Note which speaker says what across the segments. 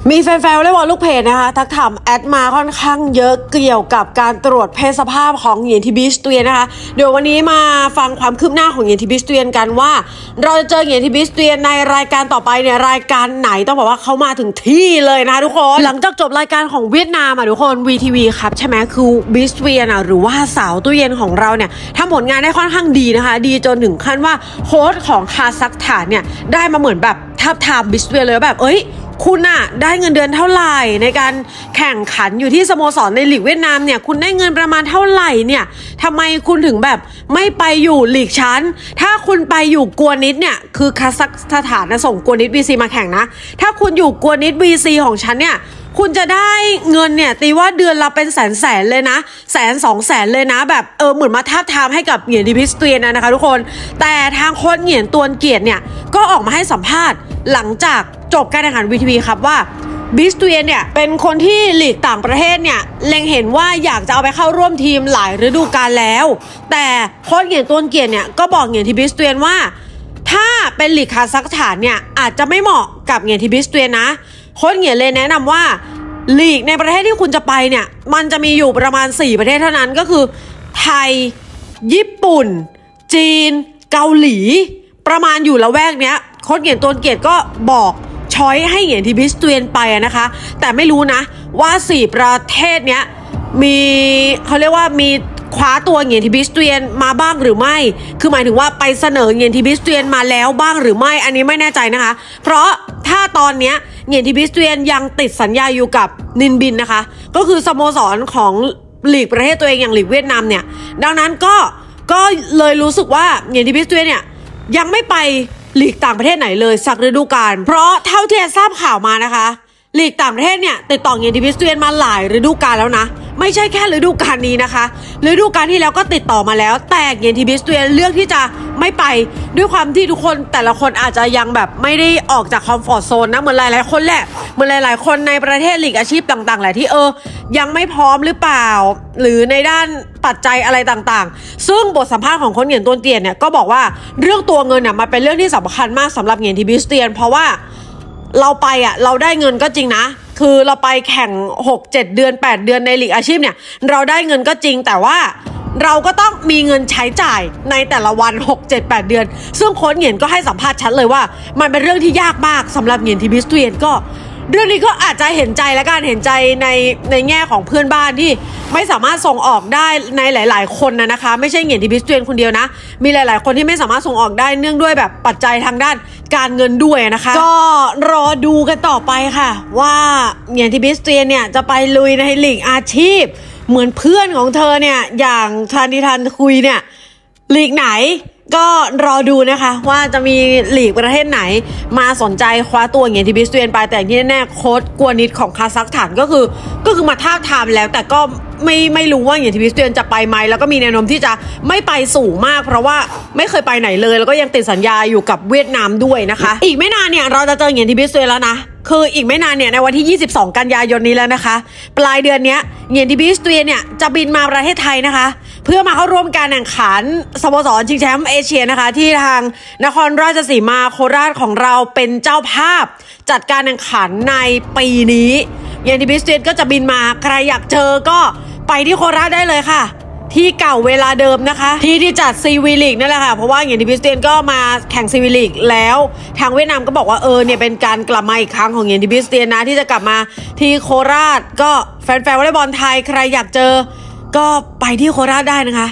Speaker 1: มีแฟนๆวอลเลย์บอลลูกเพจนะคะทักถามแอดมาค่อนข้างเยอะเกี่ยวกับการตรวจเพศสภาพของเหยียนทีบิสเตียนนะคะเดี๋ยววันนี้มาฟังความคืบหน้าของเหยียนทีบิสเตียนกันว่าเราจะเจอเหยียนทีบิสเตียนในรายการต่อไปเนี่ยรายการไหนต้องบอกว่าเขามาถึงที่เลยนะคะทุกคนหลังจากจบรายการของเวียดนามทุกคน VTV ครับใช่ไหมคือบิสเตียนหรือว่าสาวตู้เย็นของเราเนี่ยทำผลงานได้ค่อนข้างดีนะคะดีจนถึงขั้นว่าโค้ชของคาซัคสถานเนี่ยได้มาเหมือนแบบทับทามบิสเตียนเลยแบบคุณได้เงินเดือนเท่าไหร่ในการแข่งขันอยู่ที่สโมสรในลีกเวียดนามเนี่ยคุณได้เงินประมาณเท่าไหร่เนี่ยทำไมคุณถึงแบบไม่ไปอยู่ลีกชั้นถ้าคุณไปอยู่กัวนิดเนี่ยคือคาซัคสถานส่งกัวนิด VC มาแข่งนะถ้าคุณอยู่กัวนิด VC ของฉันเนี่ยคุณจะได้เงินเนี่ยตีว่าเดือนละเป็นแสนเลยนะ100,000-200,000เลยนะแบบเหมือนมาทาบทามให้กับเหยียนทีบิสเตียนนะคะทุกคนแต่ทางโค้ชเหยียนตวนเกียรติเนี่ยก็ออกมาให้สัมภาษณ์หลังจากจบการแข่งขัน VTV ครับว่าบิสเตียนเนี่ยเป็นคนที่ลีกต่างประเทศเนี่ยเล็งเห็นว่าอยากจะเอาไปเข้าร่วมทีมหลายฤดูกาลแล้วแต่โค้ชเหยียนตวนเกียรติเนี่ยก็บอกเหยียนทีบิสเตียนว่าถ้าเป็นลีกคาซัคสถานเนี่ยอาจจะไม่เหมาะกับเหยียนทีบิสเตียนนะโค้ชเหยียนเลยแนะนำว่าลีกในประเทศที่คุณจะไปเนี่ยมันจะมีอยู่ประมาณ4ประเทศเท่านั้นก็คือไทยญี่ปุ่นจีนเกาหลีประมาณอยู่ละแวกเนี้ยโค้ชเหยียนตวนเกียรติก็บอกช้อยให้เหยียนทีบิสเตียนไปนะคะแต่ไม่รู้นะว่า4ประเทศเนี้ยมีเขาเรียกว่ามีคว้าตัวเหยียนทีบิสเตียนมาบ้างหรือไม่คือหมายถึงว่าไปเสนอเหยียนทีบิสเตียนมาแล้วบ้างหรือไม่อันนี้ไม่แน่ใจนะคะเพราะถ้าตอนนี้เหยียนทีบิสเตียนยังติดสัญญาอยู่กับนินบินนะคะก็คือสโมสรของลีกประเทศตัวเองอย่างลีกเวียดนามเนี่ยดังนั้นก็เลยรู้สึกว่าเหยียนทีบิสเตียนเนี่ยยังไม่ไปลีกต่างประเทศไหนเลยสักฤดูกาลเพราะเท่าที่ทราบข่าวมานะคะลีกต่างประเทศเนี่ยติดต่อเหยียนทีบิสเตียนมาหลายฤดูกาลแล้วนะไม่ใช่แค่ฤดูกาลนี้นะคะฤดูกาลที่แล้วก็ติดต่อมาแล้วแต่เหยียนทีบิสเตียนเลือกที่จะไม่ไปด้วยความที่ทุกคนแต่ละคนอาจจะยังแบบไม่ได้ออกจากคอมฟอร์ตโซนนะเหมือนหลายๆคนแหละเหมือนหลายๆคนในประเทศลีกอาชีพต่างๆแหละที่ยังไม่พร้อมหรือเปล่าหรือในด้านปัจจัยอะไรต่างๆซึ่งบทสัมภาษณ์ของโค้ชเหยียนตวนเกียรติเนี่ยก็บอกว่าเรื่องตัวเงินเนี่ยมันเป็นเรื่องที่สำคัญมากสำหรับเหยียนทีบิสเตียนเพราะว่าเราไปเราได้เงินก็จริงนะคือเราไปแข่ง 6-7 เดือน 8 เดือนในลีกอาชีพเนี่ยเราได้เงินก็จริงแต่ว่าเราก็ต้องมีเงินใช้จ่ายในแต่ละวัน 6-7-8 เดือนซึ่งโค้ชเหยียนก็ให้สัมภาษณ์ชัดเลยว่ามันเป็นเรื่องที่ยากมากสำหรับเหยียนทีบิสเตียนก็เรื่องนี้ก็อาจจะเห็นใจและการเห็นใจในแง่ของเพื่อนบ้านที่ไม่สามารถส่งออกได้ในหลายๆคนนะคะไม่ใช่เหยียนทีบิสเตียนคนเดียวนะมีหลายๆคนที่ไม่สามารถส่งออกได้เนื่องด้วยแบบปัจจัยทางด้านการเงินด้วยนะคะก็รอดูกันต่อไปค่ะว่าเหยียนทีบิสเตียนเนี่ยจะไปลุยในลีกอาชีพเหมือนเพื่อนของเธอเนี่ยอย่างทันคุยเนี่ยลีกไหนก็รอดูนะคะว่าจะมีลีกประเทศไหนมาสนใจคว้าตัวเหยียนทีบิสเตียนไปแต่ที่แน่ๆโค้ชกัวนิดของคาซัคสถานก็คือมาทาบทามแล้วแต่ก็ไม่รู้ว่าเหยียนทีบิสเตียนจะไปไหมแล้วก็มีแนวโน้มที่จะไม่ไปสูงมากเพราะว่าไม่เคยไปไหนเลยแล้วก็ยังติดสัญญาอยู่กับเวียดนามด้วยนะคะอีกไม่นานเนี่ยเราจะเจอเหยียนทีบิสเตียนแล้วนะคืออีกไม่นานเนี่ยในวันที่22กันยายนนี้แล้วนะคะปลายเดือนนี้เหยียนทีบิสเตียนเนี่ยจะบินมาประเทศไทยนะคะเพื่อมาเข้าร่วมการแข่งขันสโมสรชิงแชมป์เอเชียนะคะที่ทางนครราชสีมาโคราชของเราเป็นเจ้าภาพจัดการแข่งขันในปีนี้เหยียนทีบิสเตียนก็จะบินมาใครอยากเจอก็ไปที่โคราชได้เลยค่ะที่เก่าเวลาเดิมนะคะที่จัดซีวีลีกนั่นแหละค่ะเพราะว่าเหยียนทีบิสเตียนก็มาแข่งซีวีลีกแล้วทางเวียดนามก็บอกว่าเนี่ยเป็นการกลับมาอีกครั้งของเหยียนทีบิสเตียนนะที่จะกลับมาที่โคราชก็แฟนวอลเลย์บอลไทยใครอยากเจอก็ไปที่โคราชได้นะคะ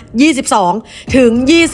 Speaker 1: 22 ถึง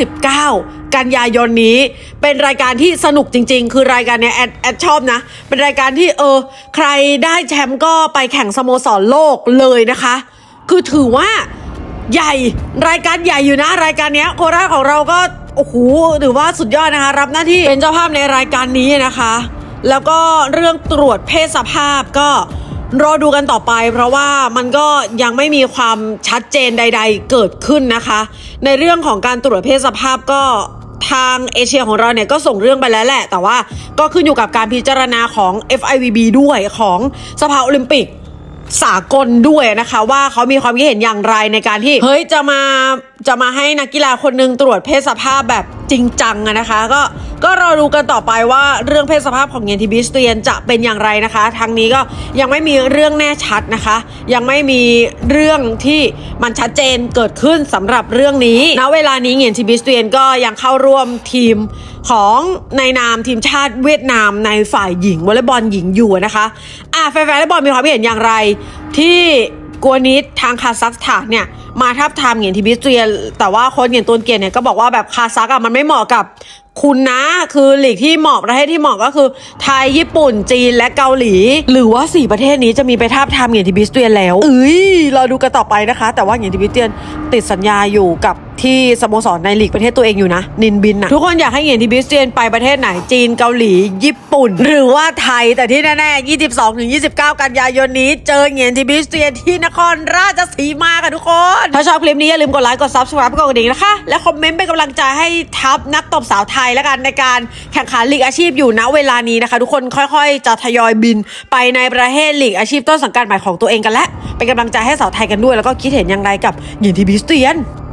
Speaker 1: 29 กันยายนนี้เป็นรายการที่สนุกจริงๆคือรายการเนี้ยแอดชอบนะเป็นรายการที่ใครได้แชมป์ก็ไปแข่งสโมสรโลกเลยนะคะคือถือว่าใหญ่รายการใหญ่อยู่นะรายการเนี้ยโคราชของเราก็โอ้โหถือว่าสุดยอดนะคะรับหน้าที่เป็นเจ้าภาพในรายการนี้นะคะแล้วก็เรื่องตรวจเพศสภาพก็รอดูกันต่อไปเพราะว่ามันก็ยังไม่มีความชัดเจนใดๆเกิดขึ้นนะคะในเรื่องของการตรวจเพศสภาพก็ทางเอเชียของเราเนี่ยก็ส่งเรื่องไปแล้วแหละแต่ว่าก็ขึ้นอยู่กับการพิจารณาของ FIVB ด้วยของสภาโอลิมปิกสากลด้วยนะคะว่าเขามีความคิดเห็นอย่างไรในการที่เฮ้ยจะมาให้นักกีฬาคนหนึ่งตรวจเพศสภาพแบบจริงจังนะคะก็รอดูกันต่อไปว่าเรื่องเพศสภาพของเยนทิบิสเตียนจะเป็นอย่างไรนะคะทางนี้ก็ยังไม่มีเรื่องแน่ชัดนะคะยังไม่มีเรื่องที่มันชัดเจนเกิดขึ้นสำหรับเรื่องนี้ณเวลานี้เยนทิบิสเตียนก็ยังเข้าร่วมทีมของในนามทีมชาติเวียดนามในฝ่ายหญิงวอลเลย์บอลหญิงอยู่นะคะแฟนๆวอลเลย์บอลมีความเห็นอย่างไรที่กัวนิดทางคาซัคสถานเนี่ยมาทับทามเหงียนทิบิสเตียนแต่ว่าโค้ชเหงียนตวนเกียนเนี่ยก็บอกว่าแบบคาซัคมันไม่เหมาะกับคุณนะคือหลีกที่เหมาะประเทศที่เหมาะก็คือไทยญี่ปุ่นจีนและเกาหลีหรือว่า4ประเทศนี้จะมีไปทับทามเหงียนทิบิสเตียนแล้วเราดูกันต่อไปนะคะแต่ว่าเหงียนทิบิสเตียนติดสัญญาอยู่กับที่สโมสรในลีกประเทศตัวเองอยู่นะนินบินนะทุกคนอยากให้เหงียนทิบิสเตียนไปประเทศไหนจีนเกาหลีญี่ปุ่นหรือว่าไทยแต่ที่แน่ๆ 22-29 กันยายนนี้เจอเหงียนทิบิสเตียนที่นครราชสีมาค่ะทุกคนถ้าชอบคลิปนี้อย่าลืมกดไลค์กด Subscribe กดกระดิ่งนะคะและคอมเมนต์เป็นกำลังใจให้ทัพนักตบสาวไทยแล้วกันในการแข่งขันลีกอาชีพอยู่ณเวลานี้นะคะทุกคนค่อยๆจะทยอยบินไปในประเทศลีกอาชีพต้นสังกัดใหม่ของตัวเองกันและเป็นกำลังใจให้สาวไทยกันด้วยแล้วก็คิดเห็นอย่างไรกับเหงียนทิบิสเตียน